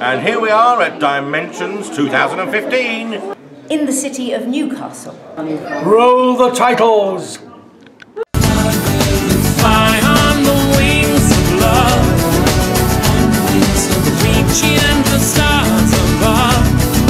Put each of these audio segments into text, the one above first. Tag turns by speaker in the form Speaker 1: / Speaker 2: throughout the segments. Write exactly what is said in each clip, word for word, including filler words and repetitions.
Speaker 1: And here we are at Dimensions two thousand fifteen.
Speaker 2: In the city of Newcastle.
Speaker 3: Roll the titles!
Speaker 4: Fly on the wings of love, reaching the stars above,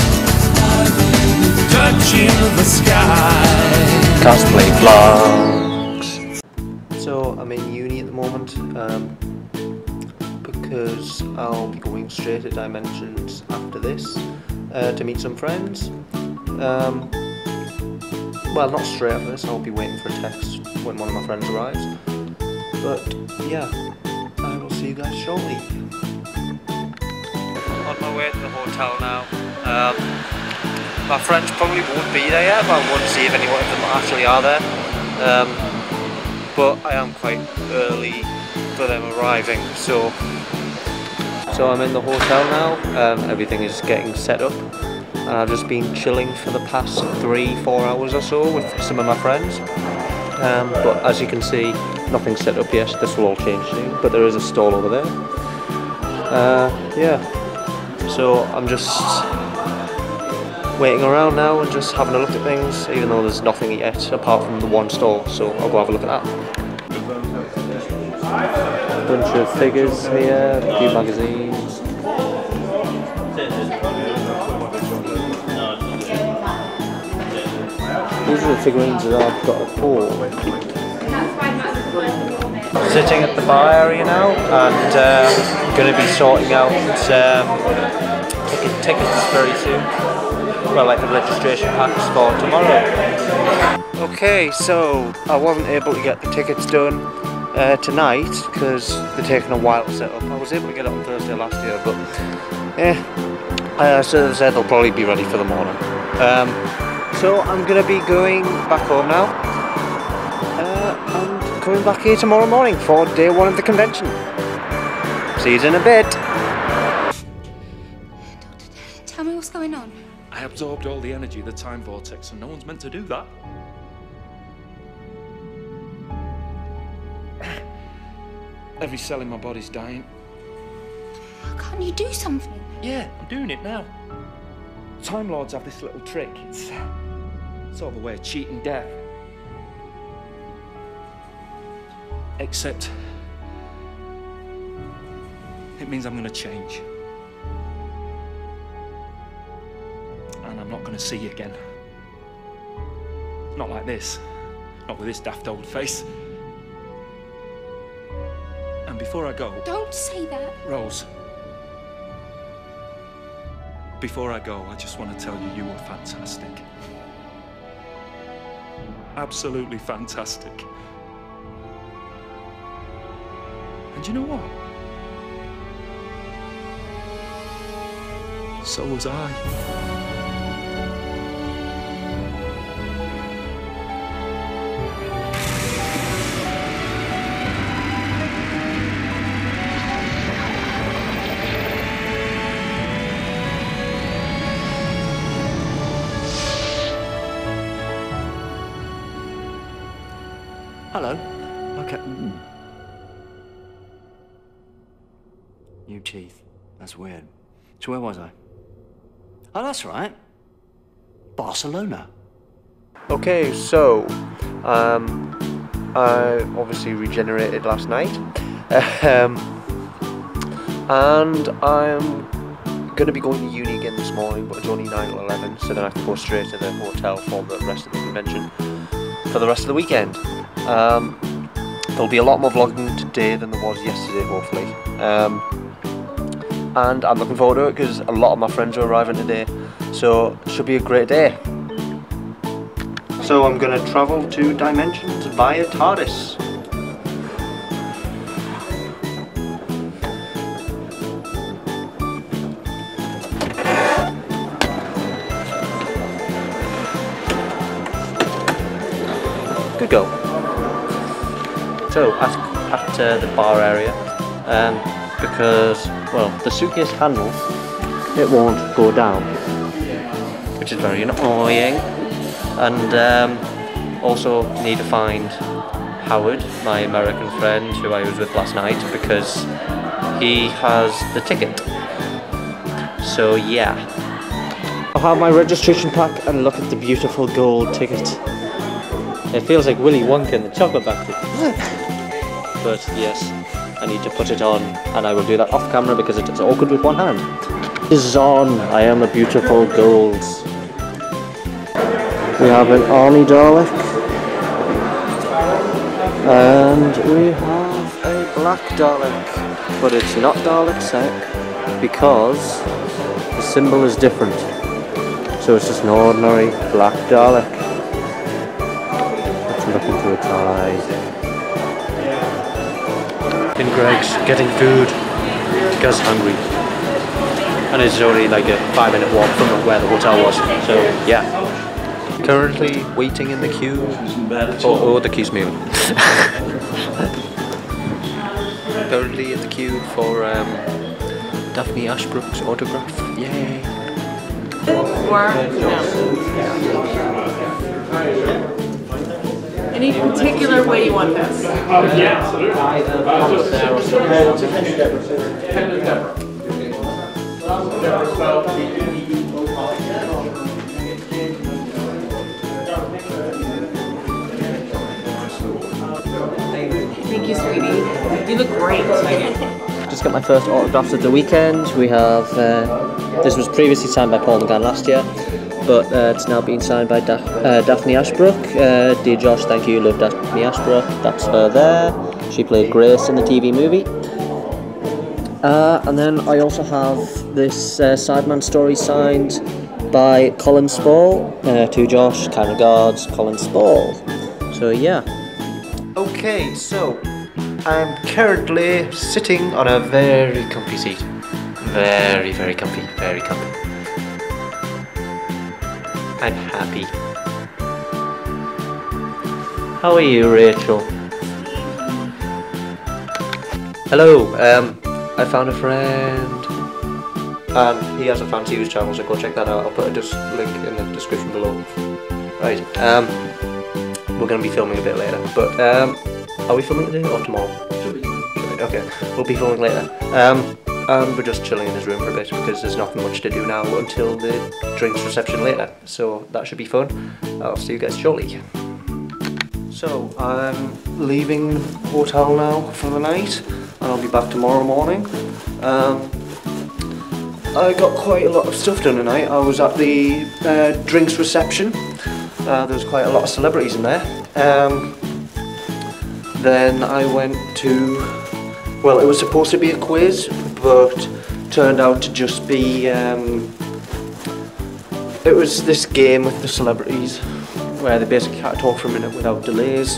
Speaker 4: touching the sky.
Speaker 5: Cosplay vlogs. So I'm in uni at the moment um, because I'll be going straight to Dimensions after this uh, to meet some friends. Um, well, not straight after this, I'll be waiting for a text when one of my friends arrives. But yeah, I will see you guys shortly. On my way to the hotel now. Um, my friends probably won't be there yet, but I want to see if any of them actually are there. Um, but I am quite early for them arriving, so so I'm in the hotel now. Um, everything is getting set up. And I've just been chilling for the past three, four hours or so with some of my friends. Um, but as you can see, nothing's set up yet. This will all change soon, but there is a stall over there. Uh, yeah, so I'm just waiting around now and just having a look at things, even though there's nothing yet apart from the one stall, so I'll go have a look at that. A bunch of figures here, a few magazines. These are the figurines that I've got at home. Sitting at the bar area now, and uh, going to be sorting out um, ticket tickets very soon. Well, like the registration packs for tomorrow. Okay, so I wasn't able to get the tickets done uh, tonight because they're taking a while to set up. I was able to get it on Thursday last year, but yeah, uh, so they said they'll probably be ready for the morning. Um, So I'm going to be going back home now uh, and coming back here tomorrow morning for day one of the convention. See you in a bit.
Speaker 6: Doctor, tell me what's going on.
Speaker 7: I absorbed all the energy of the time vortex and no one's meant to do that. Every cell in my body's dying.
Speaker 6: Can't you do something?
Speaker 7: Yeah, I'm doing it now. Time Lords have this little trick. It's sort of a way of cheating death. Except it means I'm going to change. And I'm not going to see you again. Not like this. Not with this daft old face. And before I go...
Speaker 6: Don't say that.
Speaker 7: Rose. Before I go, I just want to tell you you were fantastic. Absolutely fantastic. And you know what? So was I.
Speaker 5: Hello. Okay. Mm. New teeth. That's weird. So where was I? Oh, that's right. Barcelona. Okay, so um, I obviously regenerated last night, um, and I'm going to be going to uni again this morning, but it's only nine or eleven, so then I have to go straight to the hotel for the rest of the convention for the rest of the weekend. Um, there'll be a lot more vlogging today than there was yesterday, hopefully. Um, and I'm looking forward to it because a lot of my friends are arriving today, so it should be a great day. So I'm going to travel to Dimensions via TARDIS. Good go. So at, at uh, the bar area, um, because, well, the suitcase handle, it won't go down, which is very annoying. And um, also need to find Howard, my American friend who I was with last night, because he has the ticket. So yeah. I have my registration pack and look at the beautiful gold ticket. It feels like Willy Wonka in the chocolate factory. But yes, I need to put it on, and I will do that off camera because it's awkward with one hand. This is on. I am a beautiful gold. We have an Arnie Dalek, and we have a black Dalek, but it's not Dalek Sec because the symbol is different. So it's just an ordinary black Dalek. Let's look into its eyes. In Greg's getting food. Guy's hungry. And it's only like a five minute walk from where the hotel was. So yeah. Currently waiting in the queue. Oh, oh the queue's moving. Currently in the queue for um, Daphne Ashbrook's autograph. Yay!
Speaker 8: Or no. Any particular way you want this? Thank you, sweetie. You look great.
Speaker 5: Just got my first autographs of the weekend. We have, uh, this was previously signed by Paul McGann last year, but uh, it's now been signed by da uh, Daphne Ashbrook. Uh, dear Josh, thank you, love Daphne Ashbrook. That's her there. She played Grace in the T V movie. Uh, and then I also have this uh, Sideman story signed by Colin Spall. Uh, to Josh, kind regards, Colin Spall. So yeah. Okay, so I'm currently sitting on a very comfy seat. Very, very comfy, very comfy. I'm happy. How are you, Rachel? Hello, um, I found a friend. And he has a fancy news channel, so go check that out. I'll put a just link in the description below. Right, um, we're going to be filming a bit later, but um, are we filming today or tomorrow? Should be. Okay, we'll be filming later. Um, and we're just chilling in his room for a bit because there's nothing much to do now until the drinks reception later. So that should be fun. I'll see you guys shortly. So I'm leaving the hotel now for the night, and I'll be back tomorrow morning. Um, I got quite a lot of stuff done tonight. I was at the uh, drinks reception. Uh, there was quite a lot of celebrities in there. Um, then I went to, well, it was supposed to be a quiz, but turned out to just be, um, it was this game with the celebrities where they basically had to talk for a minute without delays.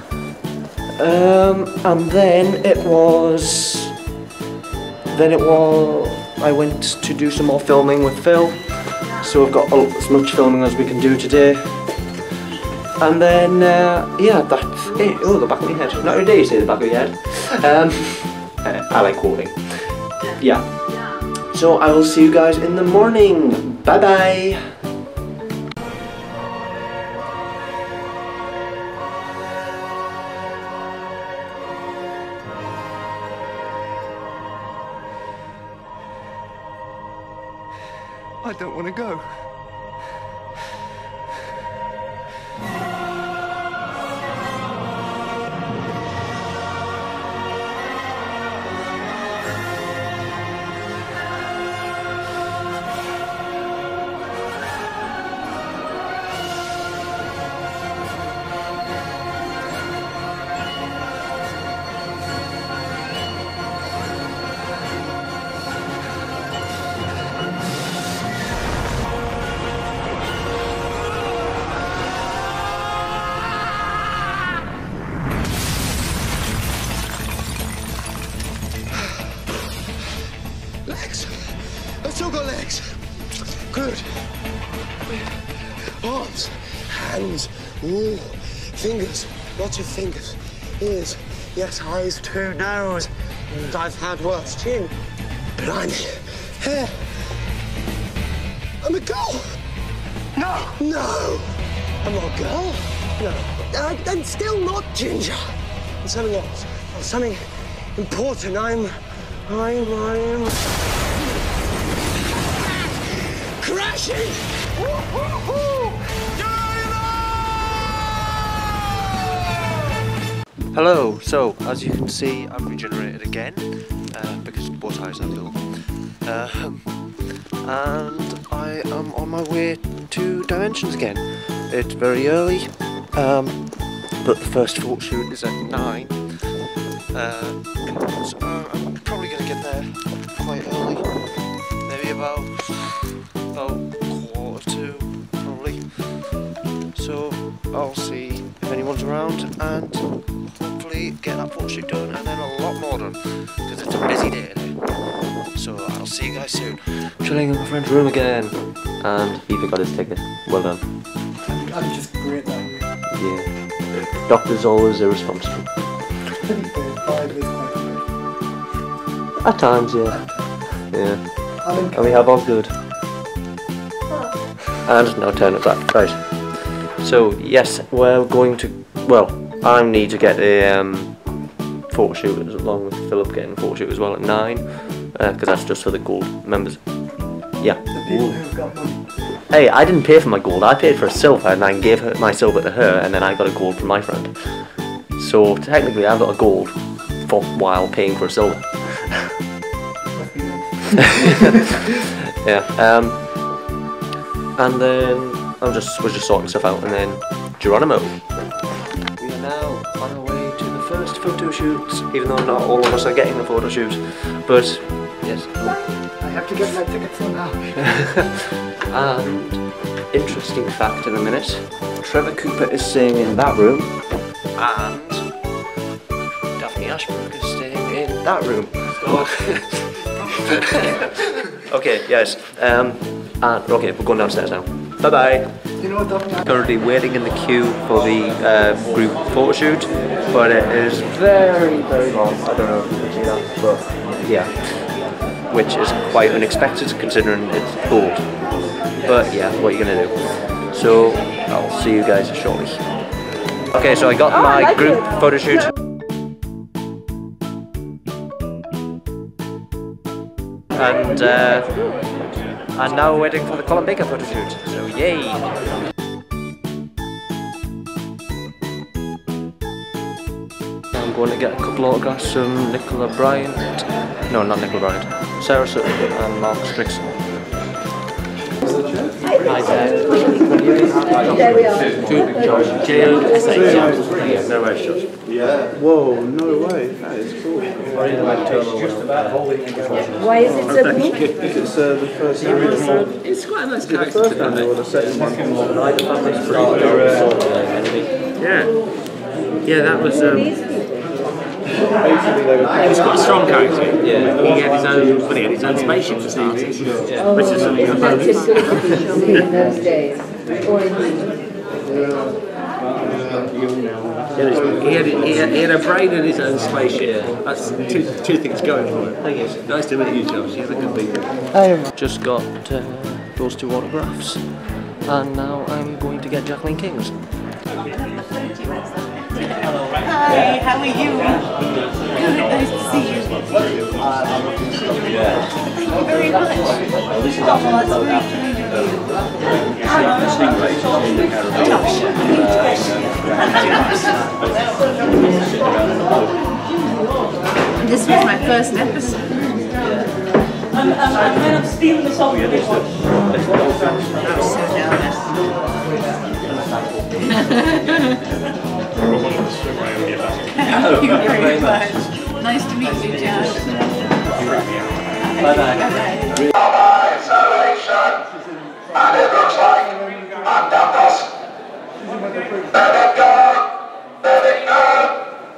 Speaker 5: Um, and then it was, then it was, I went to do some more filming with Phil. So we've got as much filming as we can do today. And then, uh, yeah, that's it. Oh, the back of my head. Not every day you say the back of your head. Um, uh, I like quoting. Yeah. So I will see you guys in the morning. Bye bye.
Speaker 9: I don't want to go. Legs. I've still got legs. Good. Arms, hands, ooh, fingers, lots of fingers, ears, yes, eyes too, nose, and I've had worse, chin, blimey, hair. I'm a girl. No. No. I'm not a girl. No. I, I'm still not Ginger. And something else. Something important. I'm. I'm. I'm. crashing!
Speaker 5: Hello, so as you can see I'm regenerated again uh, because bow ties are cool. Um, and I am on my way to Dimensions again. It's very early, um, but the first photo shoot is at nine. Uh, so I'm probably going to get there quite early, maybe about, about quarter to probably. So I'll see if anyone's around and hopefully get that photo shoot done and then a lot more done because it's a busy day today. So I'll see you guys soon. Chilling in my friend's room again, and he forgot his ticket. Well done.
Speaker 3: I'm just great that way.
Speaker 5: Yeah. Doctor's always irresponsible. At times, yeah. Yeah. And we have all good. And now turn it back. Right. So yes, we're going to. Well, I need to get a um, photo shoot along with Philip getting a photo shoot as well at nine, because uh, that's just for the gold members. Yeah.
Speaker 3: The people who've got money.
Speaker 5: Hey, I didn't pay for my gold. I paid for a silver, and I gave her, my silver to her, and then I got a gold from my friend. So technically, I've got a gold for while paying for a silver. Yeah. Um. And then I'm just we're just sorting stuff out, and then Geronimo. We are now on our way to the first photo shoot, even though not all of us are getting the photo shoot. But yes.
Speaker 3: I have to get my ticket for now.
Speaker 5: And interesting fact in a minute, Trevor Cooper is staying in that room, and Daphne Ashbrook is staying in that room. Okay, yes. Um, and okay, we're going downstairs now. Bye bye.
Speaker 3: You know what, Daphne?
Speaker 5: Currently waiting in the queue for the uh, group photo shoot, but it is very, very long. I don't know if you can see that, but yeah, which is quite unexpected considering it's cold. But yeah, what are you gonna do? So I'll see you guys shortly. Okay, so I got oh, my I like group it. photo shoot. And uh, and now we're waiting for the Colin Baker photo shoot. So yay! I'm going to get a couple autographs from Nicola Bryant. No, not Nicola Bryant. Sarah Sutton and Mark Strickson. Hi there.
Speaker 6: There we are.
Speaker 5: Two big George. J O S H. No way, Josh.
Speaker 10: Yeah. Whoa, no way. That is cool.
Speaker 6: Why is it so big?
Speaker 10: It's uh, the first original.
Speaker 8: It's quite a nice
Speaker 10: The first one or the second one?
Speaker 11: Yeah. Yeah, that was. Um,
Speaker 10: Basically, they were.
Speaker 11: He's got a strong character. Yeah. He had his own, well, he had his own spaceship for starters. Yeah. Which is something I
Speaker 6: That's just sort of in those days. Or in
Speaker 11: He had, he, had, he had a brain and his own spaceship. That's two, two things going for it. Thank you. Nice to meet you, Josh. You have a good week.
Speaker 5: Just got uh, those two autographs, and now I'm going to get Jacqueline King's.
Speaker 12: Hi, how are you? Good, nice to see you. Thank you very much. Oh, that's very kind of you. This was my first episode. I'm, I'm, I'm kind of stealing the song. I'm so nervous. Thank you very much. Nice to meet you, Josh. Bye bye.
Speaker 13: Bye-bye, salvation. And it looks like I've done this. Let it go. Let it go.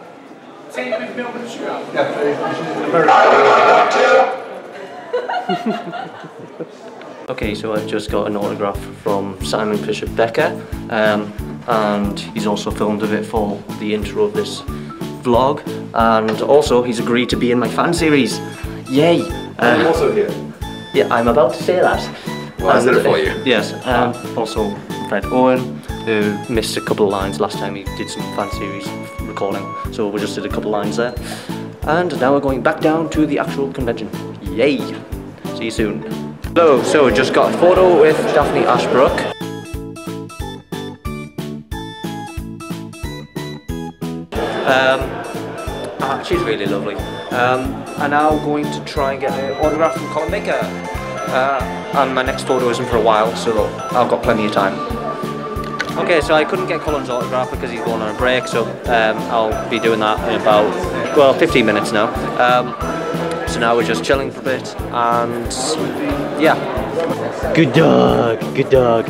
Speaker 5: Okay, so I've just got an autograph from Simon Bishop Becker, um, and he's also filmed a bit for the intro of this vlog, and also he's agreed to be in my fan series. Yay! Uh,
Speaker 14: I'm also here.
Speaker 5: Yeah, I'm about to say that.
Speaker 14: Well, I said it for you.
Speaker 5: Yes, um, also Fred Owen, who missed a couple of lines last time he did some fan series recording, so we just did a couple of lines there. And now we're going back down to the actual convention. Yay! See you soon. Hello, so just got a photo with Daphne Ashbrook. Um, ah, she's really lovely. Um, I'm now going to try and get an autograph from Colin Baker. Uh, and my next photo isn't for a while, so I've got plenty of time. Okay, so I couldn't get Colin's autograph because he's going on a break, so um, I'll be doing that in about, well, fifteen minutes now. Um, so now we're just chilling for a bit, and yeah. Good dog, good dog.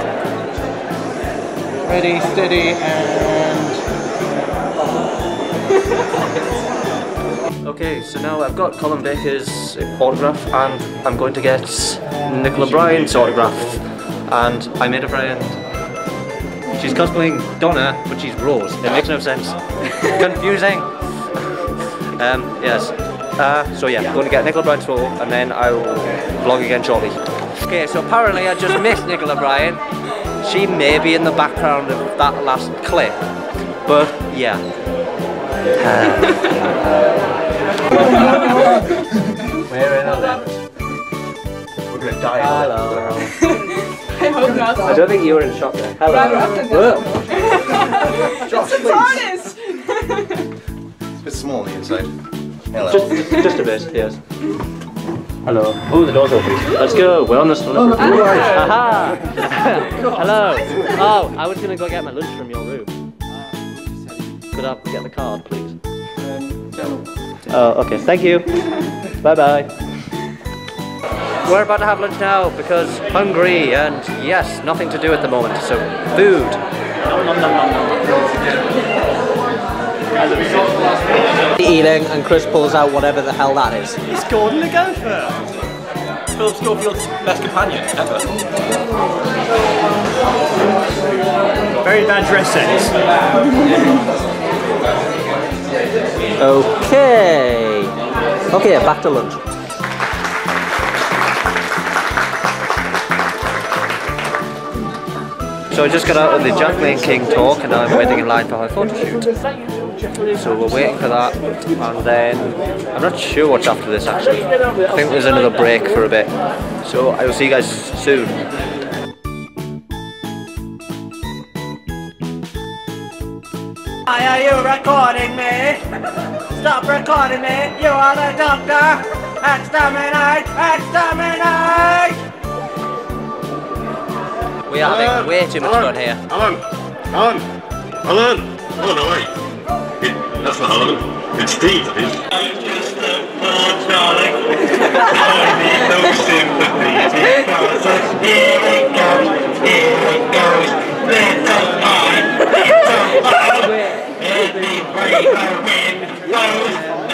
Speaker 10: Ready, steady, and...
Speaker 5: Okay, so now I've got Colin Baker's autograph, and I'm going to get Nicola Bryant's autograph. And I made a friend. She's cosplaying Donna, but she's Rose. It makes no sense. Confusing. um, yes. Uh, so yeah, I'm going to get Nicola Bryant's photo, and then I will vlog again shortly. Okay, so apparently I just missed Nicola Bryant. She may be in the background of that last clip, but yeah. We're in a lift. We're gonna die. Hello.
Speaker 12: I hope not.
Speaker 5: I don't think you were in shock there. Hello.
Speaker 12: Josh, it's harness.
Speaker 14: It's a bit small on the inside. Hello.
Speaker 5: Just, just a bit, yes. Hello. Oh, the door's open. Let's go. We're on the celebrity.
Speaker 12: Oh,
Speaker 5: Aha! Hello. Oh, I was gonna go get my lunch from your room. Could I get the card, please? Oh, okay. Thank you. Bye bye. We're about to have lunch now because hungry and yes, nothing to do at the moment. So food. Eating and Chris pulls out whatever the hell that is.
Speaker 15: It's Gordon the Gopher. Philip Schofield's best companion ever. Very bad dress sense.
Speaker 5: Okay. Okay, back to lunch. So I just got out of the Jasmine King talk and now I'm waiting in line for her photo shoot. So we're waiting for that, and then I'm not sure what's after this actually. I think there's another break for a bit. So I will see you guys soon.
Speaker 16: Why are you recording me? Stop recording me! You are the doctor! Exterminate! Exterminate!
Speaker 5: We are having way too much fun here.
Speaker 13: Alan! Alan! Alan! Oh no, wait. It, that's not Alan. It's Steve, that is. I'm just a poor darling. I need no sympathy because here it goes, here it goes. Little mine, little mine. Every brave wind blows.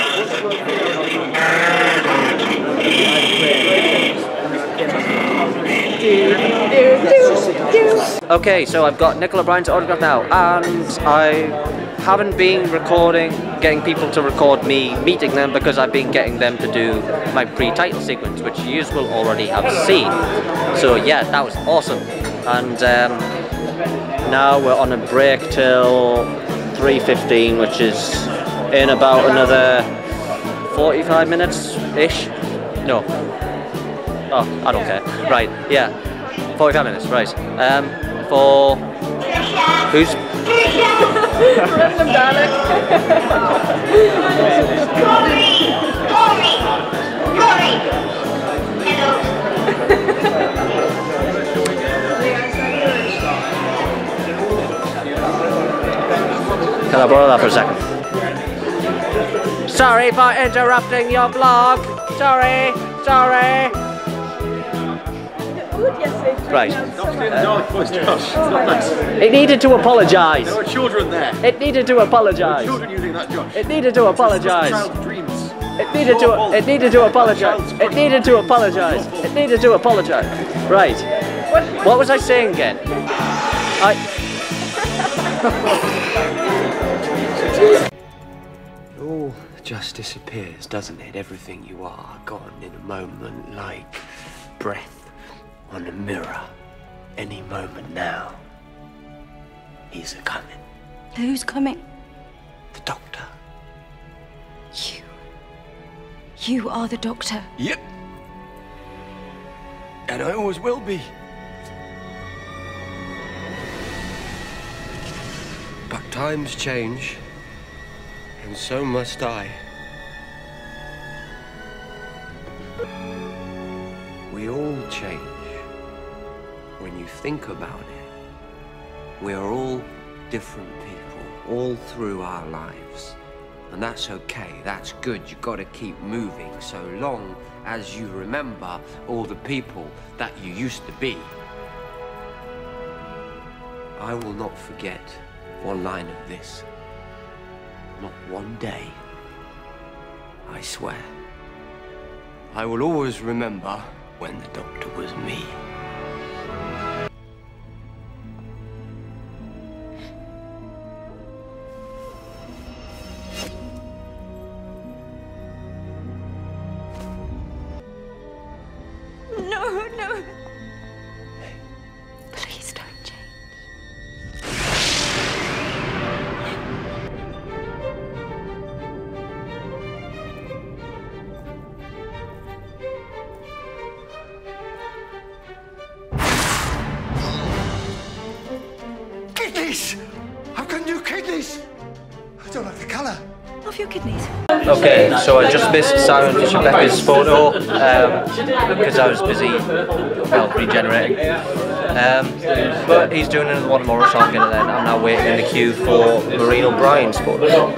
Speaker 5: Okay, so I've got Nicola Bryant's autograph now, and I haven't been recording, getting people to record me meeting them because I've been getting them to do my pre-title sequence, which you will already have seen. So yeah, that was awesome. And um, now we're on a break till three fifteen, which is in about another forty-five minutes-ish. No. Oh, I don't care. Right, yeah. forty-five minutes, right. Um, for... Who's...
Speaker 12: Random Dalek.
Speaker 13: Corey! Corey! Corey!
Speaker 5: Can I borrow that for a second? Sorry for interrupting your vlog. Sorry, sorry. Right. Uh, it needed to apologise.
Speaker 15: There were children there.
Speaker 5: It needed to apologise.
Speaker 15: Children using that, Josh.
Speaker 5: It needed to apologise.
Speaker 15: Child's dreams.
Speaker 5: It needed to. It needed to apologise. It needed to apologise. It needed to apologise. Right. What was I saying again? I.
Speaker 17: It all just disappears, doesn't it? Everything you are gone in a moment, like breath on a mirror. Any moment now. He's a coming.
Speaker 18: Who's coming?
Speaker 17: The doctor.
Speaker 18: You. You are the doctor.
Speaker 17: Yep. And I always will be. But times change, and so must I. We all change. When you think about it, we are all different people, all through our lives. And that's okay, that's good. You've got to keep moving so long as you remember all the people that you used to be. I will not forget one line of this. Not one day. I swear. I will always remember when the doctor was me.
Speaker 12: No, no. Please don't change.
Speaker 9: Kidneys! I've got new kidneys! I don't like the colour.
Speaker 12: Off your kidneys.
Speaker 5: Okay, so I just missed Simon Becca's photo um, because I was busy, well, regenerating. Um, but he's doing another one tomorrow, so I'm gonna then. I'm now waiting in the queue for Maureen O'Brien's photo.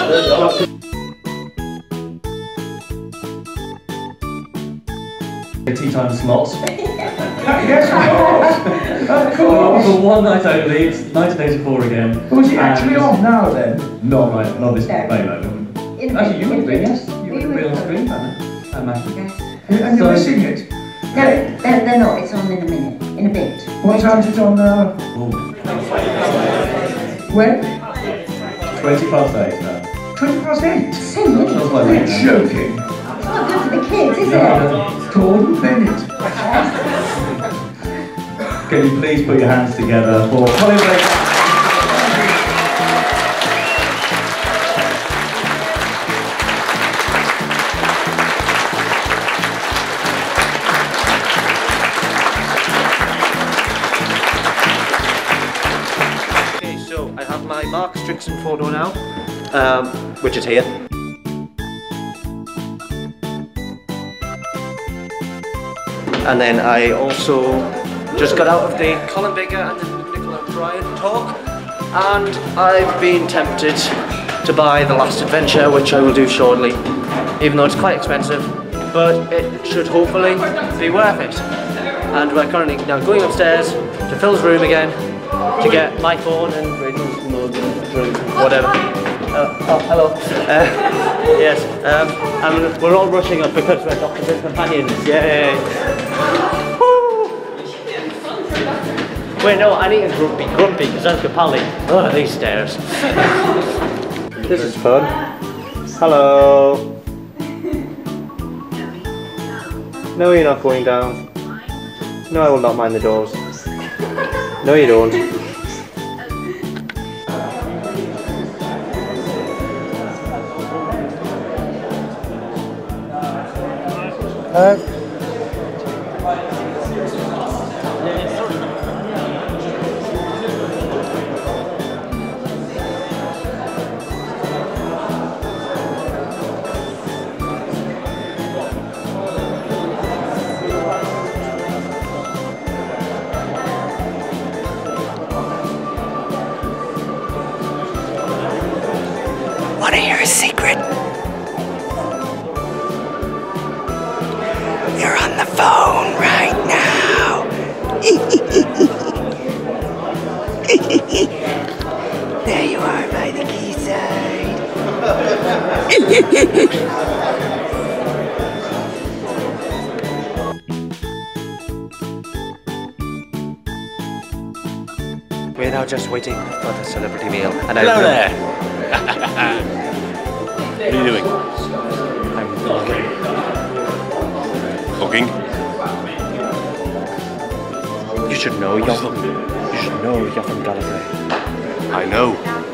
Speaker 18: Tea time slots. Yes, of course. Of course. For one night only. It's nineteen eighty-four again. Was he actually on now then? Not right. Not this very moment. Actually, you would be. Yes, you would be on screen, I imagine. Yes. And you're missing it.
Speaker 2: No, they're, they're not. It's on in a minute. In a bit.
Speaker 18: What time's it on now? When? Twenty past eight now. Twenty past eight.
Speaker 2: Singing?
Speaker 18: You're joking.
Speaker 2: It's not good for the kids, is
Speaker 18: no,
Speaker 2: it?
Speaker 18: Gordon Bennett. Can you please put your hands together for Colin Blake?
Speaker 5: Okay, so I have my Mark Strickson photo now, um, which is here. And then I also just got out of the Colin Baker and the Nicola O'Brien talk, and I've been tempted to buy The Last Adventure, which I will do shortly, even though it's quite expensive, but it should hopefully be worth it. And we're currently now going upstairs to Phil's room again to get my phone and whatever. Uh, oh, hello. Uh, yes, um, and we're all rushing up because we're Doctor Who's companions. Yay! Woo. Wait, no, I need to grumpy, grumpy because that's Capaldi. Oh, these stairs. This is fun. Hello. No, you're not going down. No, I will not mind the doors. No, you don't. Uh,
Speaker 9: Want to hear a secret? You're on the phone right now. There you are by the quayside.
Speaker 5: We're now just waiting for the celebrity meal. And
Speaker 15: Hello
Speaker 5: I
Speaker 15: there. What are you doing?
Speaker 5: I'm vlogging.
Speaker 15: Vlogging?
Speaker 5: You should know you're from, you should know you're from Gallifrey.
Speaker 15: I know.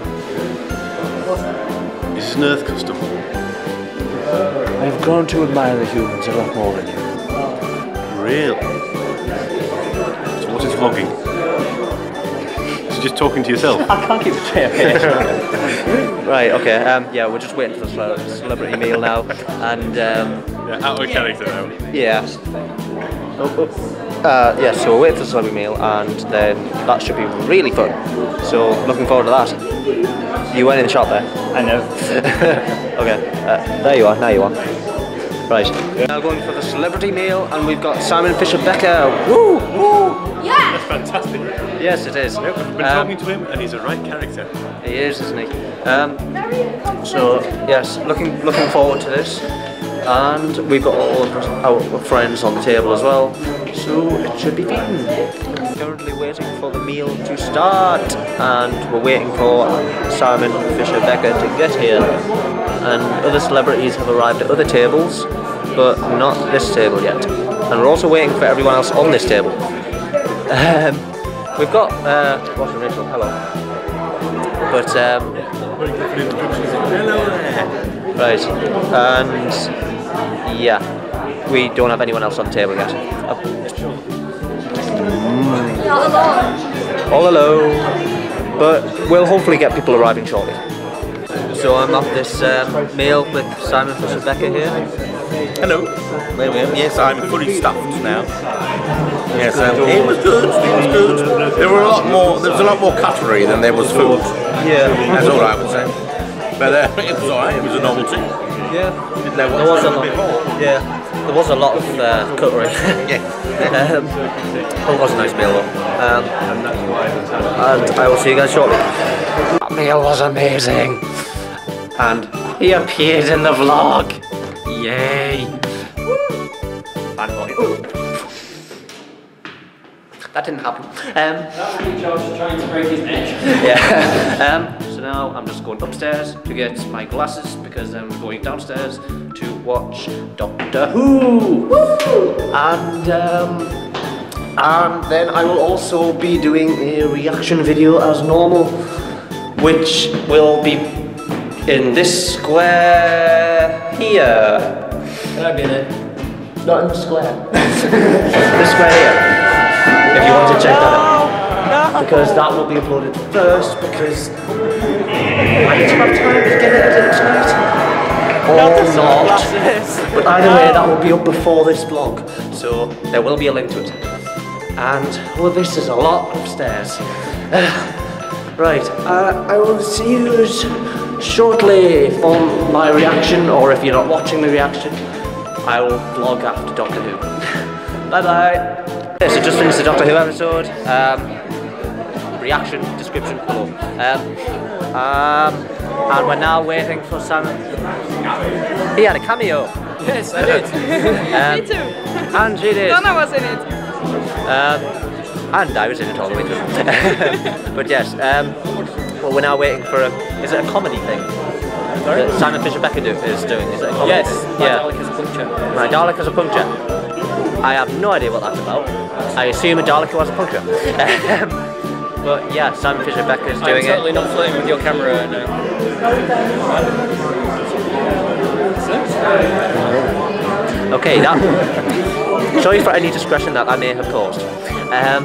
Speaker 15: Is this an Earth custom?
Speaker 5: I have grown to admire the humans a lot more than you.
Speaker 15: Really?
Speaker 13: So what is vlogging? So just talking to yourself?
Speaker 5: I can't keep a straight face. Right, okay, um, yeah, we're just waiting for the celebrity meal now, and um,
Speaker 13: yeah, out of character now.
Speaker 5: Yeah. Oh, oh. Uh, yeah, so we're waiting for the celebrity meal, and then that should be really fun. So looking forward to that. You went in the shop there. I know. Okay, uh, there you are. Now you are. Right. We're now going for the celebrity meal, and we've got Simon Fisher Becker. Woo! Woo!
Speaker 13: Yeah! That's fantastic.
Speaker 5: Yes, it is.
Speaker 13: Yep, I've been
Speaker 5: um,
Speaker 13: talking to him, and he's a right character.
Speaker 5: He is, isn't he? Um, so yes, looking looking forward to this, and we've got all of our friends on the table as well, so it should be fun. Currently waiting for the meal to start, and we're waiting for Simon Fisher Becker to get here. And other celebrities have arrived at other tables, but not this table yet. And we're also waiting for everyone else on this table. Um, we've got uh, Ross and Rachel. Hello. But um, right, and yeah, we don't have anyone else on the table yet. Oh. Mm. All alone. But we'll hopefully get people arriving shortly. So I'm at this um, meal with Simon Fisher Becker here.
Speaker 1: Hello. Yes, I'm fully stuffed now. Yes, um, it was good. It was good. There were a lot more. There was a lot more cutlery than there was food.
Speaker 5: Yeah,
Speaker 1: that's all I would say. But uh, it was alright. It was a novelty.
Speaker 5: Yeah,
Speaker 1: Didn't know what
Speaker 5: there was a
Speaker 1: to
Speaker 5: lot.
Speaker 1: do before.
Speaker 5: Yeah, there was a lot of uh, cutlery.
Speaker 1: Yeah.
Speaker 5: um, it was a nice meal though. Um, and I will see you guys shortly. That meal was amazing. And he appeared in the vlog. Yay! Fanboy. That didn't happen. Um,
Speaker 18: Josh trying to break his neck.
Speaker 5: yeah. Um, so now I'm just going upstairs to get my glasses because I'm going downstairs to watch Doctor Who. And um, and then I will also be doing a reaction video as normal, which will be in this square here.
Speaker 18: Can I be in it?
Speaker 5: Not in the square. This square here. If you want to check that out. Because that will be uploaded first because I need to have time to get it edited tonight. Or not. But either way, that will be up before this vlog. So there will be a link to it. And well, this is a lot upstairs. Uh, right, uh, I will see you shortly for my reaction, or if you're not watching the reaction, I will vlog after Doctor Who. Bye bye. Okay, so just finished the Doctor Who episode. Um, reaction, description below. Um, um, and we're now waiting for Simon. He had a cameo.
Speaker 8: Yes, I did.
Speaker 5: um,
Speaker 8: Me too.
Speaker 5: And she did.
Speaker 8: Donna was in it.
Speaker 5: Um, and I was in it all the way through. But yes, um, well, we're now waiting for a. Is it a comedy thing? Sorry? That Simon Fisher Becker do, is doing. Is it a comedy?
Speaker 8: Yes.
Speaker 5: Thing?
Speaker 8: My
Speaker 5: Yeah.
Speaker 8: Dalek is a puncture.
Speaker 5: My Dalek is a puncture. I have no idea what that's about. I assume a Dalek was a puncture. Um, but yeah, Simon Fisher Becker is doing
Speaker 8: I'm totally
Speaker 5: it.
Speaker 8: not flirting with your camera right now.
Speaker 5: Okay, that. Sorry for any discretion that I may have caused. Um,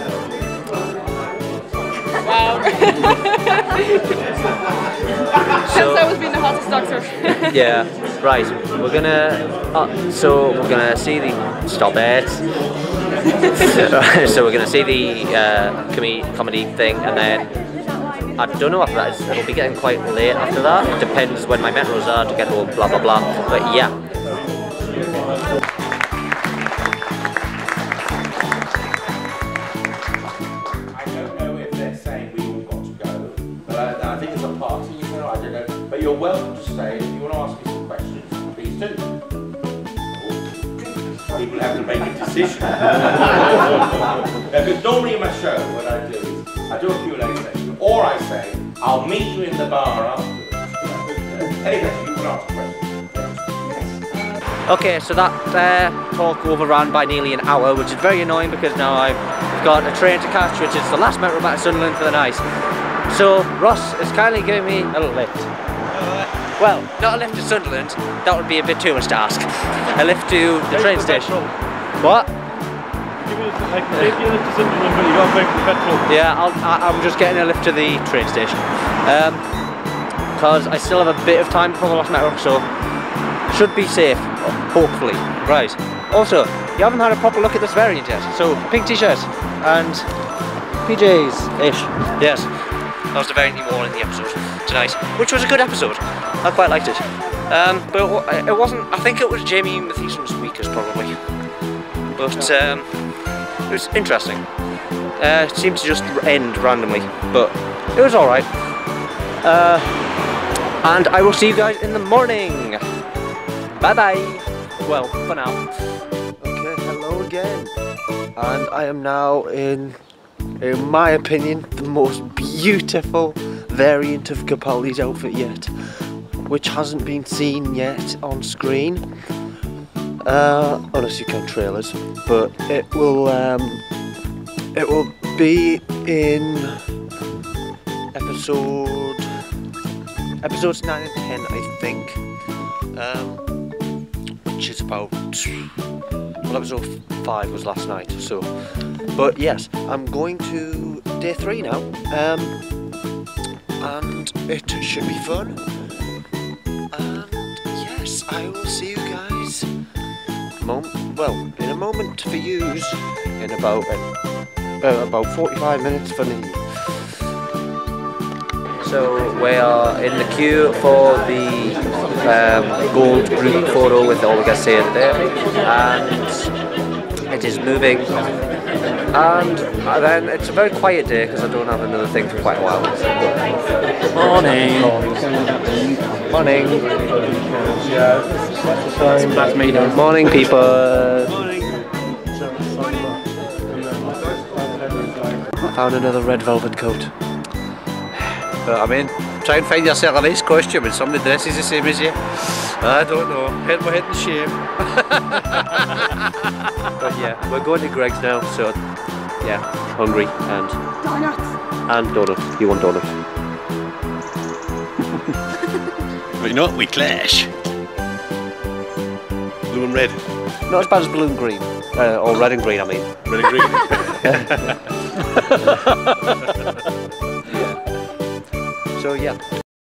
Speaker 8: Wow. Hence I was being the hottest doctor.
Speaker 5: yeah, right. We're gonna. Uh, so we're gonna see the. Stop it. So we're gonna see the uh, com comedy thing, and then I don't know after that. It's, it'll be getting quite late after that. It depends when my metros are to get home. Blah blah blah. But yeah.
Speaker 1: But you're welcome to stay. If you want to ask me some questions, please do. People have to make a decision. Because normally in my show, what I do is I do a Q and A session, or I say, I'll meet you in the bar afterwards. Anyway, you can ask questions.
Speaker 5: Okay, so that uh, talk overran by nearly an hour, which is very annoying because now I've got a train to catch, which is the last metro back to Sunderland for the night. So Ross is kindly giving me a lift. Well, not a lift to Sunderland, that would be a bit too much to ask. A lift to the train station. What?
Speaker 15: Like, take you lift to Sunderland, but you got to pay for the petrol.
Speaker 5: Yeah, I'll, I, I'm just getting a lift to the train station. Um, because I still have a bit of time before the last network, so should be safe, hopefully. Right. Also, you haven't had a proper look at this variant yet. So, pink t-shirt and P Js-ish. Yes, that was the variant you wore in the episode tonight, which was a good episode. I quite liked it. Um, but it wasn't, I think it was Jamie Matheson's weakest probably. But um, it was interesting. Uh, it seemed to just end randomly, but it was alright. Uh, and I will see you guys in the morning. Bye bye. Well, for now. Okay, hello again. And I am now in, in my opinion, the most beautiful variant of Capaldi's outfit yet, which hasn't been seen yet on screen, uh, unless you count trailers. But it will, um, it will be in episode, episodes nine and ten, I think. Um, which is about, well, episode five was last night. So, but yes, I'm going to day three now, um, and it should be fun. And yes, I will see you guys. Mom, well, in a moment for yous, in about uh, about forty-five minutes for me. So we are in the queue for the um, gold group photo with all the guests here there, and it is moving. And then it's a very quiet day because I don't have another thing for quite a while. Morning. Morning. That's me now. Morning, people. I found another red velvet coat. But I mean, try and find yourself a nice costume and somebody dresses the same as you. I don't know. Hit my head in shame. But yeah, we're going to Greg's now, so yeah, hungry and
Speaker 2: donuts.
Speaker 5: And donuts. You want donuts?
Speaker 1: But you know what? We clash. Blue and red.
Speaker 5: Not as bad as blue and green, uh, or red and green. I mean.
Speaker 1: Red and green.
Speaker 5: Yeah. So yeah.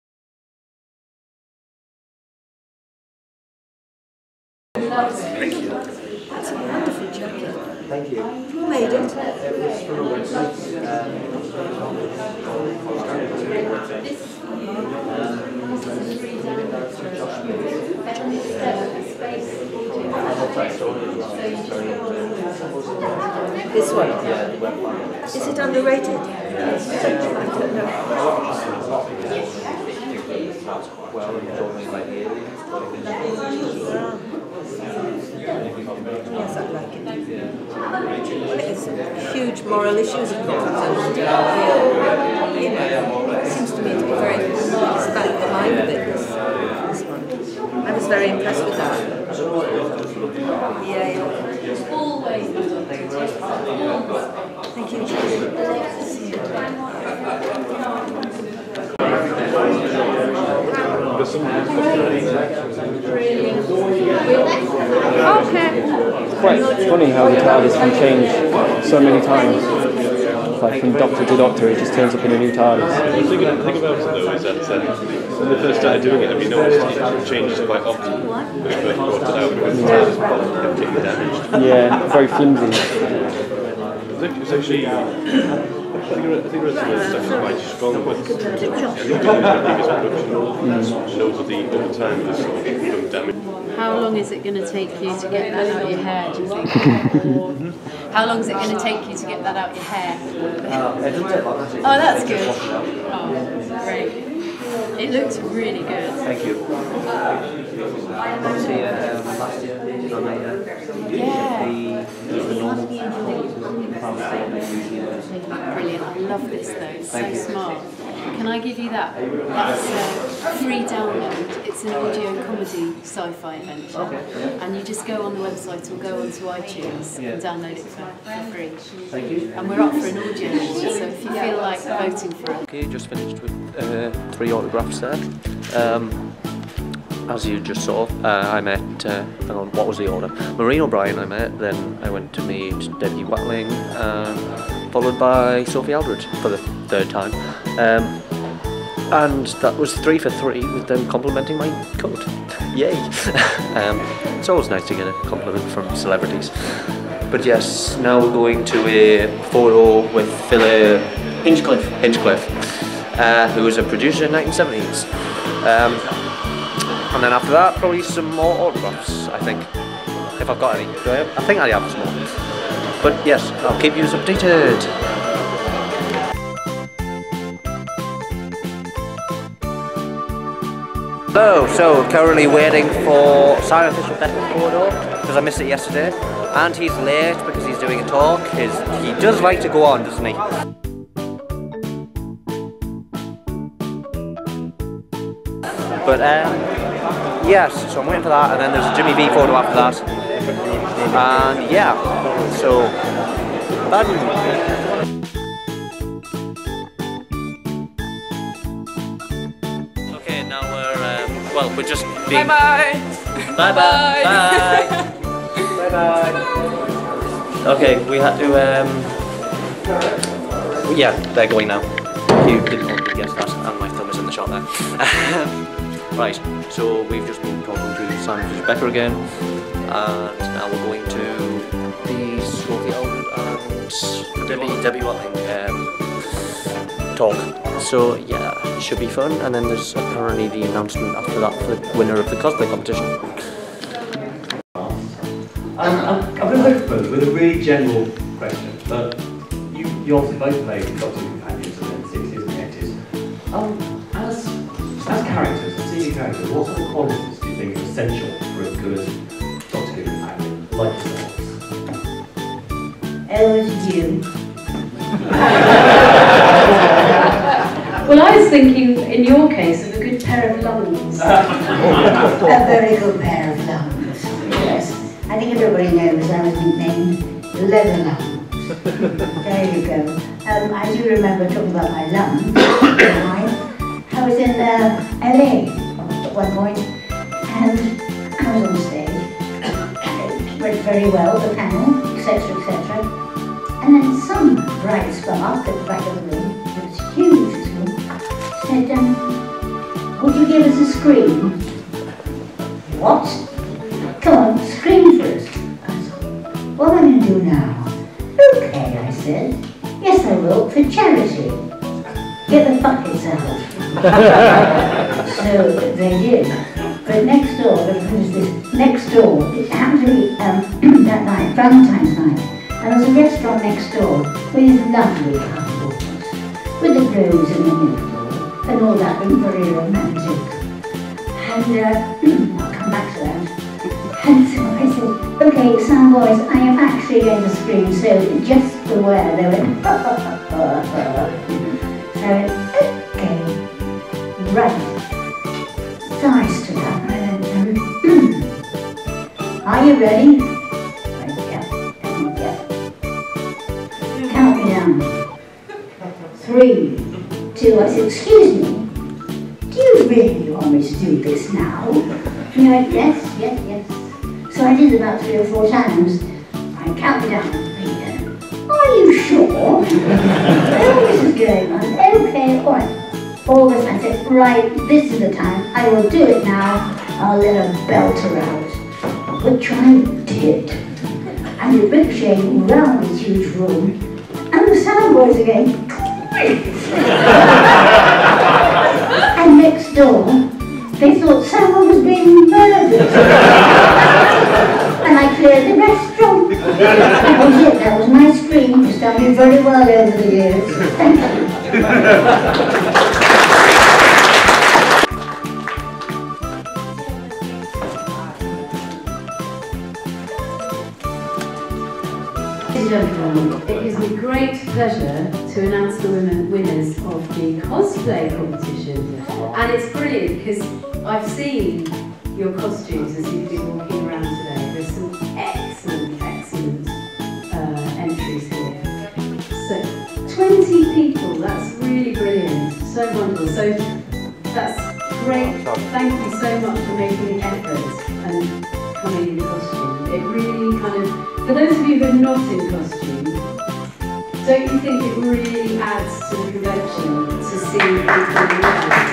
Speaker 1: Thank you.
Speaker 2: That's a wonderful jacket.
Speaker 5: Thank you.
Speaker 2: Who made it? This one? Is it underrated? I don't know. Yes, I like it. It's huge moral issues involved, and uh, you know, it seems to me to be very, it's about the mind of it, this, this one. I was very impressed with that. Yeah, yeah. Thank you, Julie.
Speaker 19: It's quite funny how the TARDIS can change so many times. Like from Doctor to Doctor, it just turns up in a new TARDIS.
Speaker 13: The thing, the thing about it though is that uh, when they first started doing it, have you noticed it changes quite often? When they first brought it out, because the TARDIS was completely damaged.
Speaker 19: Yeah, very flimsy.
Speaker 13: It's actually, I think I think it's actually quite strong, but I think the previous production knows that the over time was sort of damaged.
Speaker 12: How long is it going to take you to get that out of your hair, do you think? How long is it going to take you to get that out of your hair? Oh, that's good. Oh, great. It looks really good.
Speaker 5: Thank you. Obviously, uh, last year,
Speaker 12: yeah.
Speaker 5: the normal.
Speaker 12: Brilliant. I love this though. It's
Speaker 5: Thank
Speaker 12: so
Speaker 5: you.
Speaker 12: smart. Can I give you that? That's a free download. It's an audio comedy sci-fi adventure.
Speaker 5: Okay.
Speaker 12: And you just go on the website or go onto iTunes
Speaker 5: Yeah.
Speaker 12: and download it for, for free.
Speaker 5: Thank you.
Speaker 12: And we're up for an audio award, so if you feel like voting for it.
Speaker 5: Okay, just finished with uh, three autographs there. Um, as you just saw, uh, I met, uh, hang on, what was the order? Maureen O'Brien I met, then I went to meet Debbie Watling, uh, followed by Sophie Aldred for the third time. Um, and that was three for three with them complimenting my coat. Yay! um, it's always nice to get a compliment from celebrities. But yes, now we're going to a photo with Philip Hinchcliffe, Hinchcliffe uh, who was a producer in the nineteen seventies. Um, and then after that, probably some more autographs, I think. If I've got any. Do I have? I think I have some more. But yes, I'll keep you updated. Hello, so currently waiting for Simon Fisher Beck's photo because I missed it yesterday, and he's late because he's doing a talk. His, he does like to go on, doesn't he? But um, yes, so I'm waiting for that, and then there's a Jimmy V photo after that, and yeah, so bye. Well, we're just being... Bye-bye! Bye-bye! Bye! Bye-bye! Okay, we had to, um... yeah, they're going now. You didn't want to guess that, and my thumb is in the shot there. Right, so we've just been talking to Simon Fisher Becker again, and now we're going to the Sophie Aldred and Debbie, Debbie Watling um, talk. So yeah, it should be fun, and then there's apparently the announcement after that for the winner of the cosplay competition.
Speaker 18: Um, I'm, I'm going to open with a really general question, but you, you obviously both played Doctor Who companions in the sixties and eighties. Um, as, as characters, as T V characters, what sort of qualities do you think are essential for a good Doctor Who companion like yourselves?
Speaker 6: Over to you.
Speaker 12: Well, I was thinking, in your case, of a good pair of lungs.
Speaker 6: A very good pair of lungs, yes. I think everybody knows I was nicknamed Leather Lungs. There you go. Um, I do remember talking about my lungs. I was in uh, L A at one point, and I was on stage. It went very well, the panel, et cetera, et cetera. And then some bright spark at the back of the room, it was huge, said, um, would you give us a scream? What? Come on, scream first. I said, what am I going to do now? Okay, I said. Yes, I will, for charity. Get the buckets out. So they did. But next door, what was this? Next door, it happened to be um, that night, Valentine's night. And there was a restaurant next door with lovely couples, with the rose in the middle. And all that, and very romantic. And uh, I'll come back to that. And so I said, okay, some boys, I am actually going to scream, so just beware. They went, so I went, okay, right. So I stood up and I went, um, are you ready? I went, yeah, yeah. Count me down. Three. Two, I said, excuse me, do you really want me to do this now? And he went, yes, yes, yes. So I did about three or four times. I counted down. Are you sure? Oh, this is going on. Okay, all right. All this, I said, right, this is the time. I will do it now. I'll let her belt her out. Which I did. And it ricocheted around this huge room. And the sound boys again. And next door, they thought someone was being murdered. And I cleared the restaurant. That was it, that was my scream. It's done me very well over the years. Thank you.
Speaker 12: Ladies and gentlemen, it is with great pleasure to announce the women winners of the cosplay competition. And it's brilliant because I've seen your costumes as you've been walking around today. There's some excellent, excellent uh, entries here. So, twenty people, that's really brilliant. So wonderful. So, that's great. Thank you so much for making the effort and coming in costume. It really kind of, for those of you who are not in costume, don't you think it really adds to the convention to see people in the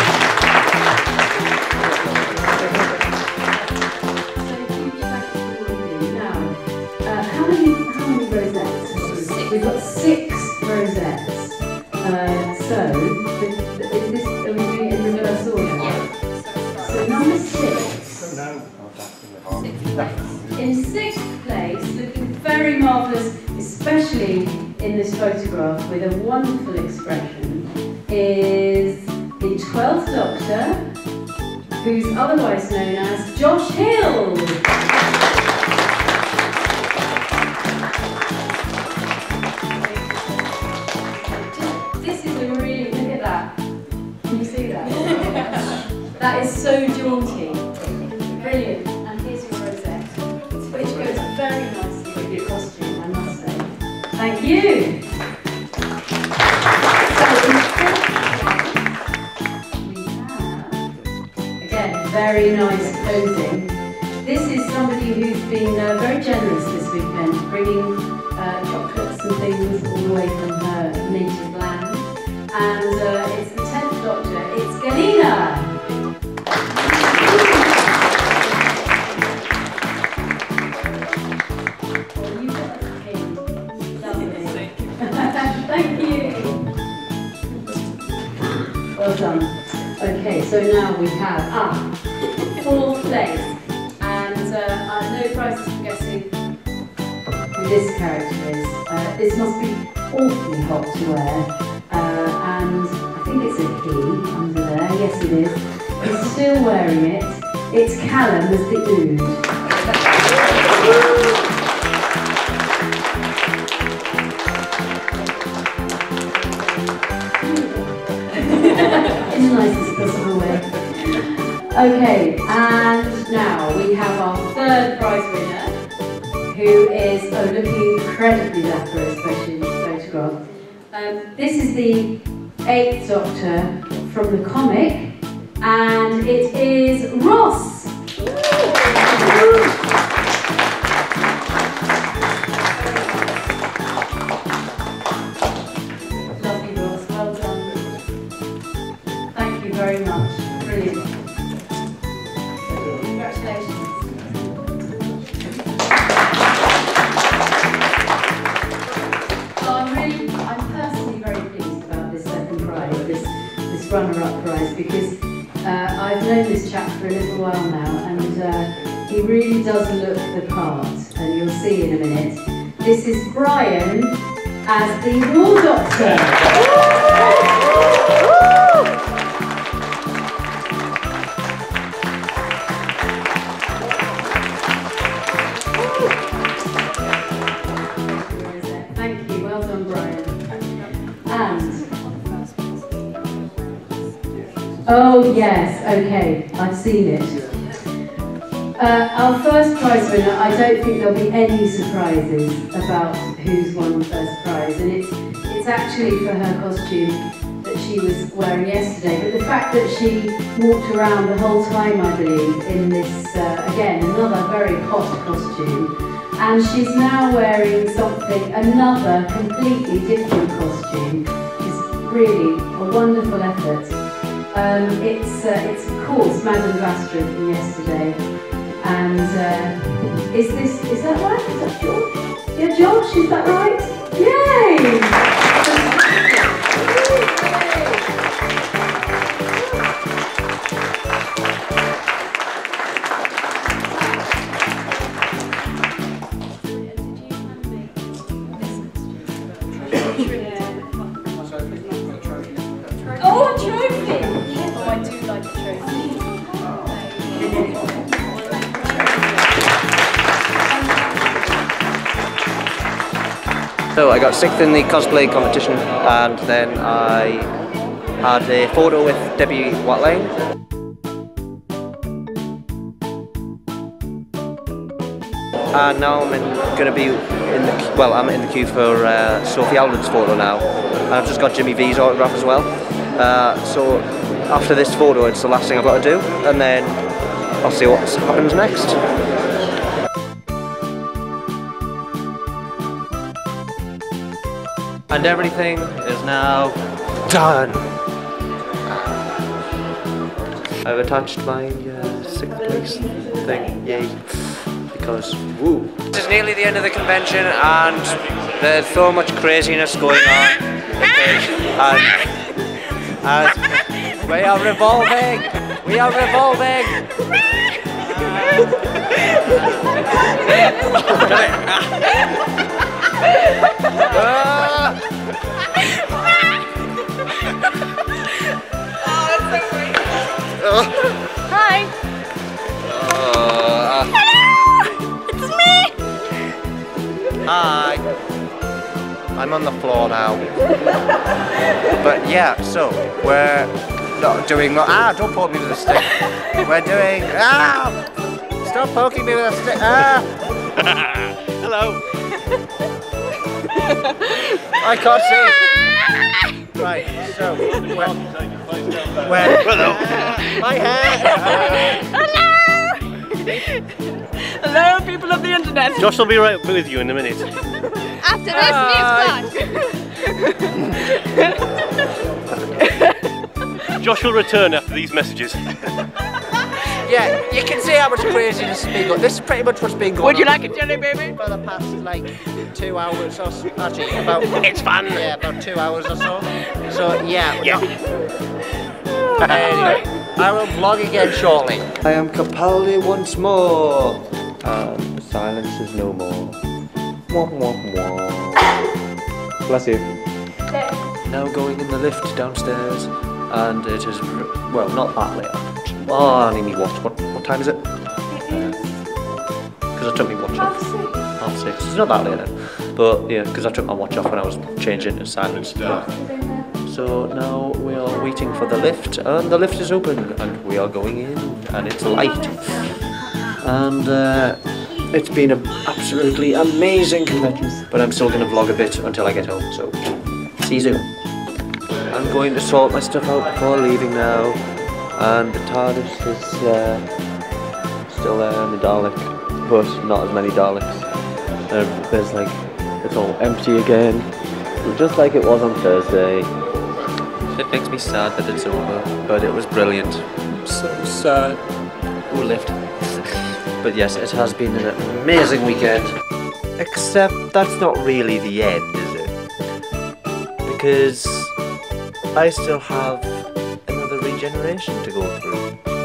Speaker 12: We've got six rosettes. Uh, so, the, the, is this, are we doing it in reverse order? Yeah. So number six. In sixth place, looking very marvellous, especially in this photograph with a wonderful expression, is the twelfth Doctor, who's otherwise known as Josh Hill. That is so jaunty. Brilliant. And here's your rosette, which goes very nicely with your costume, I must say. Thank you. We have, again, very nice posing. This is somebody who's been uh, very generous this weekend, bringing uh, chocolates and things all the way from her native land. And uh, it's the tenth Doctor, it's Galina. Thank you. Well done. Okay, so now we have ah, fourth place, and uh, uh, no prizes for guessing who this character is. Uh, this must be awfully hot to wear, uh, and I think it's a he under there. Yes, it is. He's still wearing it. It's Callum as the Ood. In the nicest possible way. Okay, and now we have our third prize winner, who is oh, looking incredibly dapper, especially in this photograph. Um, this is the eighth Doctor from the comic, and it is Ross. Very much. Brilliant. Congratulations. So I'm really, I'm personally very pleased about this second prize, this, this runner-up prize, because uh, I've known this chap for a little while now, and uh, he really does look the part, and you'll see in a minute. This is Brian as the War Doctor. Oh yes, okay, I've seen it. Uh, our first prize winner, I don't think there'll be any surprises about who's won the first prize, and it's, it's actually for her costume that she was wearing yesterday, but the fact that she walked around the whole time, I believe, in this, uh, again, another very hot costume, and she's now wearing something, another completely different costume, is really a wonderful effort. Um, it's, uh, it's of course Madame Vastra from yesterday, and uh, is this, is that right? Is that Josh? Yeah, Josh, is that right? Yay! Oh, a trophy! Oh, I do like a trophy.
Speaker 5: So I got sixth in the cosplay competition, and then I had a photo with Debbie Watlane. And now I'm going to be in the well. I'm in the queue for uh, Sophie Alden's photo now. And I've just got Jimmy V's autograph as well. Uh, so after this photo, it's the last thing I've got to do, and then I'll see what happens next. And everything is now done. I've attached my uh, sixth place thing, yay, because woo. This is nearly the end of the convention and there's so much craziness going on. And as we are revolving, we are revolving.
Speaker 12: Hi.
Speaker 5: Uh,
Speaker 12: Hello. It's me.
Speaker 5: Hi. I'm on the floor now. But yeah, so we're not doing. Ah, don't poke me with a stick. We're doing. Ah! Stop poking me with a stick. Ah! Hello. I can't see. Right, so we're. we're Hello. My hair.
Speaker 12: Hello. Hello, people of the internet.
Speaker 15: Josh will be right with you in a minute.
Speaker 12: After this news
Speaker 15: Josh will return after these messages.
Speaker 5: Yeah, you can see how much craziness has been going. This is pretty much what's been going on.
Speaker 12: Would you like a jelly baby?
Speaker 5: For the past like two hours or so. Actually, about
Speaker 15: it's fun.
Speaker 5: Yeah, about two hours or so. So yeah.
Speaker 15: Yeah.
Speaker 5: Anyway, I will vlog again shortly. I am Capaldi once more. And silence is no more. Wah, wah, wah. Bless you. Now going in the lift downstairs, and it is well not that late. Oh, I need me watch. What what time is it? Because I took my watch off. Half six. It's not that late then. But yeah, because I took my watch off when I was changing to silence. So now we are waiting for the lift, and the lift is open, and we are going in, and it's light. And uh, it's been an absolutely amazing convention. But I'm still going to vlog a bit until I get home. So see you soon. I'm going to sort my stuff out before leaving now. And the TARDIS is uh, still there, and the Dalek, but not as many Daleks. Uh, there's like, it's all empty again, just like it was on Thursday. It makes me sad that it's over, but it was brilliant. So sad. Ooh, lift. But yes, it has been an amazing weekend. Except that's not really the end, is it? Because I still have another regeneration to go through.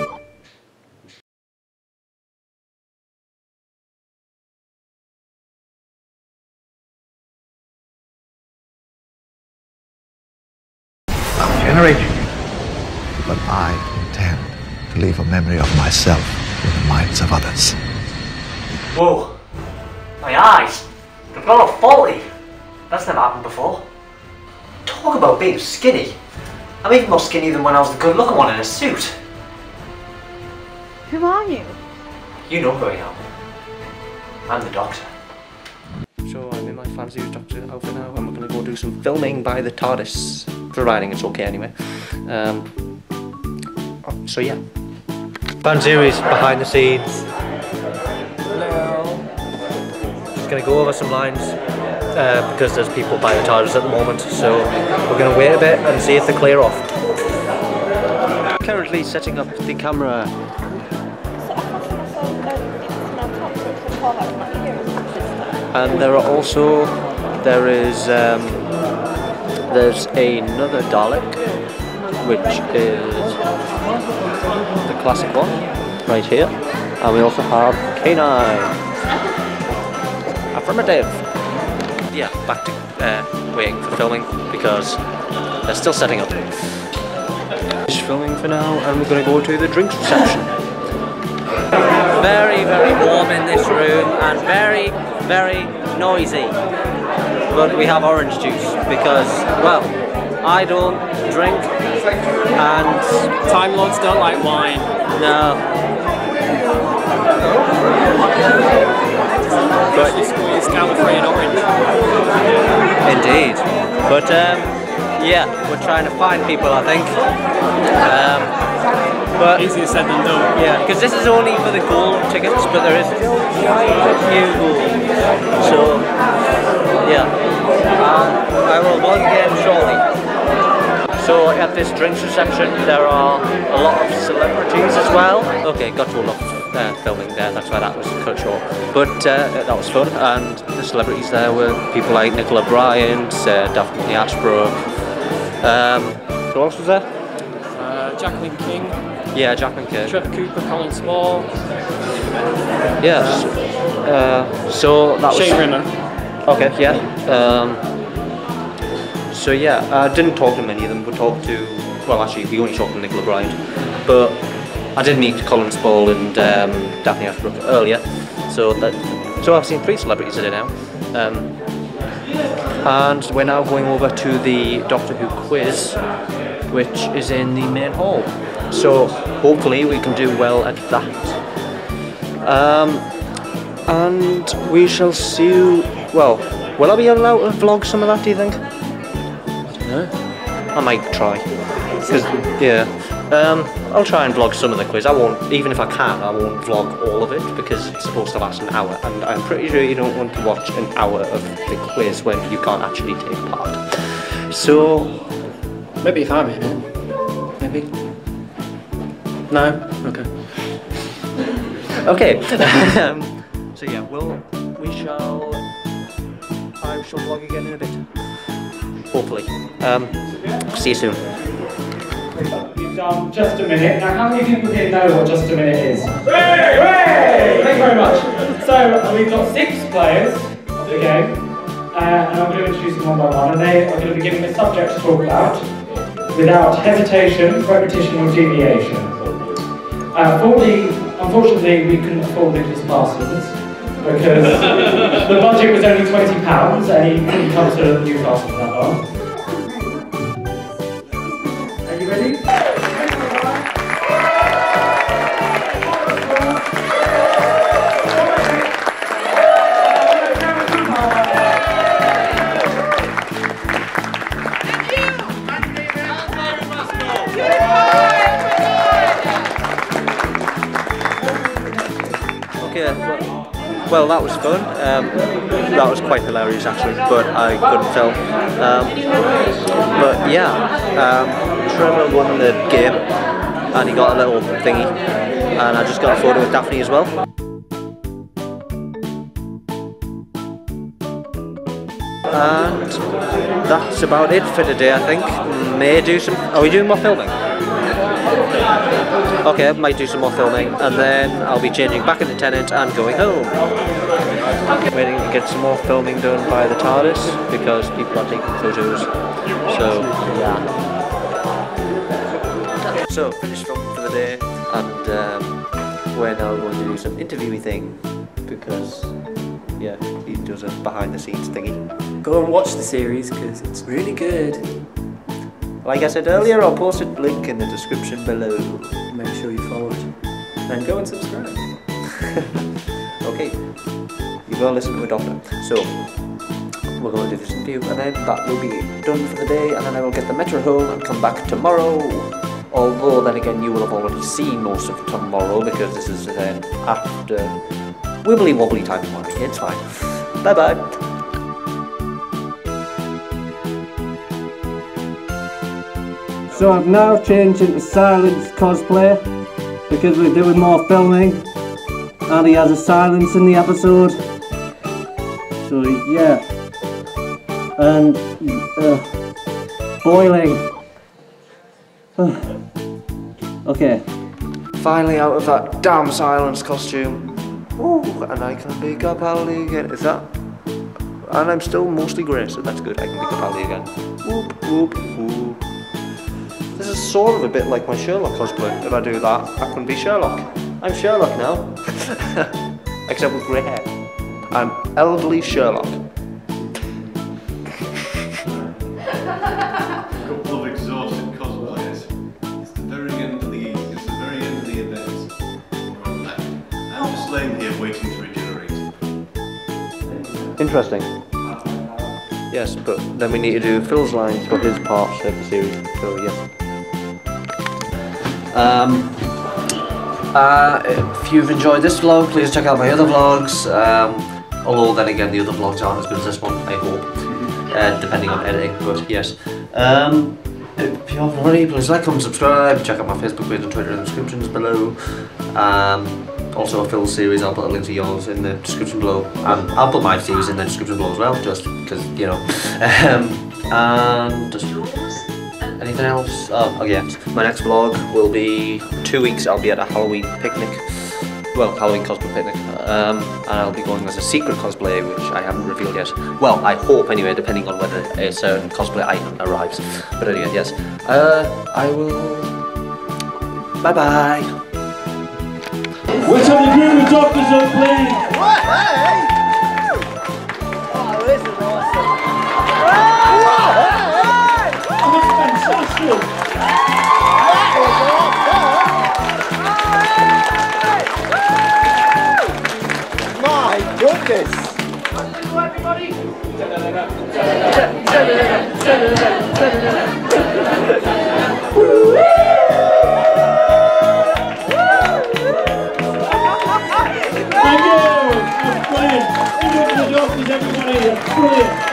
Speaker 20: I'm generating you, but I intend to leave a memory of myself in the minds of others.
Speaker 21: Whoa, my eyes, they've got all faulty. That's never happened before. Talk about being skinny. I'm even more skinny than when I was the good-looking one in a suit.
Speaker 12: Who are you?
Speaker 21: You know who I am. I'm the Doctor.
Speaker 5: So I'm in my fancy Doctor outfit now, and we're going to go do some filming by the TARDIS. Providing it's okay anyway. Um, so yeah. Banzuri's behind the scenes. Hello. Just going to go over some lines. Uh, because there's people by the TARDIS at the moment, so we're going to wait a bit and see if they clear off. Currently setting up the camera. And there are also, there is, um, there's another Dalek, which is the classic one, right here. And we also have K nine. Affirmative. Yeah, back to uh, waiting for filming because they're still setting up. Just filming for now, and we're going to go to the drinks reception. Very, very warm in this room and very, very noisy. But we have orange juice because, well, I don't drink and
Speaker 10: Time Lords don't like wine.
Speaker 5: No. But
Speaker 10: it's Gallifrey and orange.
Speaker 5: Indeed. But um, yeah, we're trying to find people, I think. Um, but
Speaker 10: easier said than done.
Speaker 5: Yeah, because this is only for the gold tickets, but there is still quite a few gold. So, yeah, uh, I will vlog again shortly. So at this drinks reception, there are a lot of celebrities as well. Okay, got to enough uh, filming there. That's why that was cut short. But uh, that was fun, and the celebrities there were people like Nicola Bryant, uh, Daphne Ashbrook. Um, who else was there?
Speaker 10: Uh, Jacqueline King.
Speaker 5: Yeah, Jacqueline King.
Speaker 10: Trevor Cooper, Colin Small.
Speaker 5: Yes. Uh, so that was.
Speaker 10: Shane Rimmer.
Speaker 5: Okay. Yeah. Um, so yeah, I didn't talk to many of them. We talked to. Well, actually, we only talked to Nicola Bryant, but I did meet Colin Small and um, Daphne Ashbrook earlier. So that. So I've seen three celebrities today now. Um, and we're now going over to the Doctor Who quiz, which is in the main hall. So hopefully we can do well at that. Um, and we shall see. Well, will I be allowed to vlog some of that, do you think? I don't know. I might try. Cause, yeah. Um, I'll try and vlog some of the quiz. I won't, even if I can, I won't vlog all of it because it's supposed to last an hour, and I'm pretty sure you don't want to watch an hour of the quiz when you can't actually take part. So
Speaker 10: maybe if I'm in it. Maybe. No? Okay.
Speaker 5: Okay. um, so yeah, we'll, we shall, I shall vlog again in a bit. Hopefully. Um, see you soon.
Speaker 18: You've done Just a Minute. Now, how many people here know what Just a Minute is? Hooray! Hooray! Thank you very much. So, uh, we've got six players of the game, uh, and I'm going to introduce them one by one, and they are going to be given a subject to talk about without hesitation, repetition, or deviation. Uh, for the, unfortunately, we couldn't afford Nicholas Parsons because the budget was only twenty pounds, and he couldn't come to Newcastle for that long. Are you ready?
Speaker 5: Okay, well, well that was fun. Um, that was quite hilarious actually, but I couldn't film. Um, but yeah, um, Trevor won the game and he got a little thingy, and I just got a photo with Daphne as well. And that's about it for today, I think. May do some. Are we doing more filming? Okay, I might do some more filming, and then I'll be changing back into Tenant and going home. Waiting to get some more filming done by the TARDIS because people are taking photos. So yeah. So finished filming for the day, and um, we're now going to do some interviewing thing because yeah, he does a behind the scenes thingy.
Speaker 10: Go and watch the series because it's really good.
Speaker 5: Like I said earlier, I'll post a link in the description below.
Speaker 10: Make sure you follow it. And go and subscribe.
Speaker 5: Okay, you go listen to a doctor. So, we're going to do this interview, and then that will be done for the day, and then I will get the metro home and come back tomorrow. Although, then again, you will have already seen most of tomorrow, because this is then after wibbly wobbly time tomorrow. It's fine. Bye bye.
Speaker 19: So I've now changed into Silence cosplay because we're doing more filming and he has a silence in the episode. So yeah. And uh, boiling. Okay.
Speaker 5: Finally out of that damn Silence costume. Ooh, and I can be Capaldi again. Is that? And I'm still mostly grey, so that's good. I can be Capaldi again. Whoop, whoop, whoop. This is sort of a bit like my Sherlock cosplay. If I do that, I can be Sherlock. I'm Sherlock now. Except with grey hair. I'm elderly Sherlock.
Speaker 13: A couple of exhausted cosplayers. It's the very end of the it's the very end of the event. I'm just laying here waiting to regenerate.
Speaker 5: Interesting.
Speaker 10: yes, but then we need to do Phil's lines for his part of the series. So yes. Um, uh, if you've enjoyed this vlog, please check out my other vlogs. Um, although then again, the other vlogs aren't as good as this one, I hope, uh, depending on editing. But yes. Um, If you haven't already, please like, comment, subscribe, check out my Facebook page and Twitter in the descriptions below. Um, also a Phil's series, I'll put a link to yours in the description below. And I'll put my series in the description below as well, just because, you know. Um, and just anything else? Oh, oh yeah, my next vlog will be two weeks, I'll be at a Halloween picnic. Well, Halloween cosplay picnic. Um, and I'll be going as a secret cosplay, which I haven't revealed yet. Well, I hope anyway, depending on whether a certain cosplay item arrives. But anyway, yes. Uh, I will... Bye bye.
Speaker 16: What's on the group of doctors on plane? What? Hey! Oh, this is awesome. Oh, that's fantastic. That was awesome. My goodness! Everybody! Thank you! That's brilliant! Thank you for the doctors, everybody! That's brilliant!